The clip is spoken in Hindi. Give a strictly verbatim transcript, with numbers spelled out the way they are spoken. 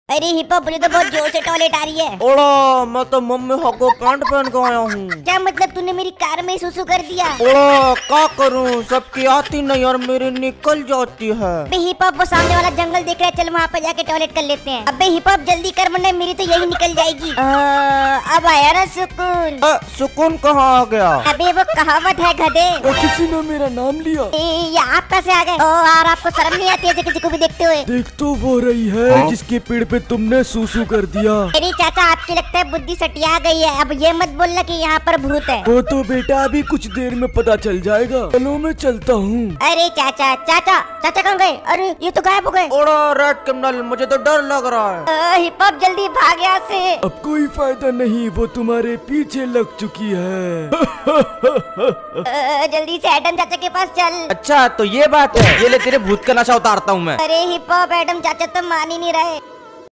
अरे हिप्पो, मुझे तो बहुत जोर से टॉयलेट आ रही है। ओड़ा, मैं तो मम्मी हको पैंट पहन के आया हूँ। क्या मतलब, तूने मेरी कार में सुसु कर दिया? ओड़ा, क्या करूँ, सबकी आती नहीं और मेरी निकल जाती है। अबे हिप्पो, वो सामने वाला जंगल दिख रहा है, चल वहाँ पे जाके टॉयलेट कर लेते हैं। अबे हिप्पो, जल्दी कर वरना मेरी तो यही निकल जाएगी। आ, अब आया ना सुकून। आ, सुकून कहाँ आ गया? अबे वो कहावत है गधे। तो किसी ने मेरा नाम लिया। ए, ये आप कैसे आ गए? ओ, और आपको शर्म नहीं आती है किसी को भी देखते हुए? देख तो वो रही है हाँ? जिसके पेड़ पे तुमने सूसू कर दिया। अरे चाचा, आपकी लगता है बुद्धि सटिया गई है। अब ये मत बोलना कि यहाँ पर भूत है। वो तो बेटा अभी कुछ देर में पता चल जाएगा। चलो मैं चलता हूँ। अरे चाचा चाचा चाचा कहाँ गए? अरे ये तो गायब हो गए। ओड़ा रेड क्रिमिनल, मुझे तो डर लग रहा है। हिप हॉप जल्दी भाग यहाँ से। अब कोई फायदा नहीं, वो तुम्हारे पीछे लग चुकी है। आ, जल्दी से एडम चाचा के पास चल। अच्छा तो ये बात है, ये ले तेरे भूत का नशा उतारता हूँ मैं। अरे हिप हॉप, एडम चाचा तो मान ही नहीं रहे।